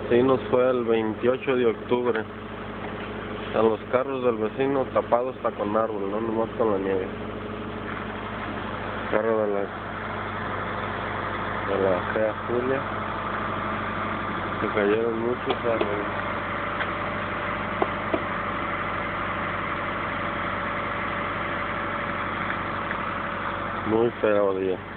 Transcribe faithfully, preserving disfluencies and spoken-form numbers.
vecinos fue el veintiocho de octubre. A los carros del vecino tapados hasta con árbol, no nomás con la nieve. Carro de la de la fea Julia. Se cayeron muchos árboles. Muy feo día.